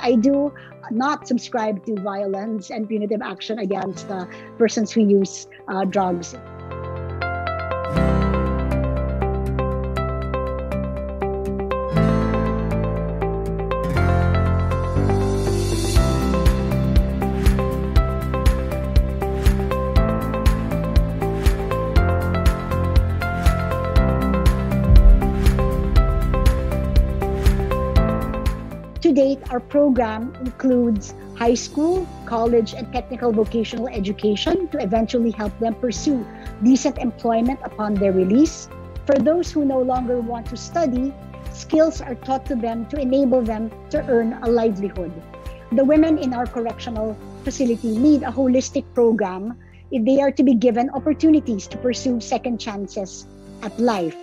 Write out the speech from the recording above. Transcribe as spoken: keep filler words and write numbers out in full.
I do not subscribe to violence and punitive action against uh, persons who use uh, drugs. To date, our program includes high school, college, and technical vocational education to eventually help them pursue decent employment upon their release. For those who no longer want to study, skills are taught to them to enable them to earn a livelihood. The women in our correctional facility need a holistic program if they are to be given opportunities to pursue second chances at life.